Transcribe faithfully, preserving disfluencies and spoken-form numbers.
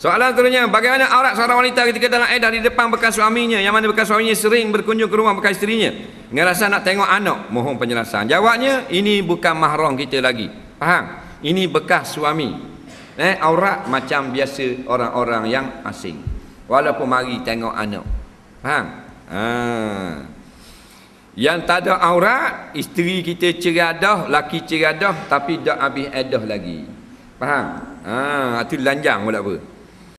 Soalan seterusnya, bagaimana aurat seorang wanita ketika dalam iddah di depan bekas suaminya, yang mana bekas suaminya sering berkunjung ke rumah bekas isterinya dengan rasa nak tengok anak? Mohon penjelasan. Jawabnya, ini bukan mahram kita lagi. Faham? Ini bekas suami. Eh, aurat macam biasa orang-orang yang asing. Walaupun mari tengok anak. Faham? Ha. Yang tak ada aurat, isteri kita ceradah, laki ceradah tapi tak habis iddah lagi. Faham? Ha, itu lanjang pula apa?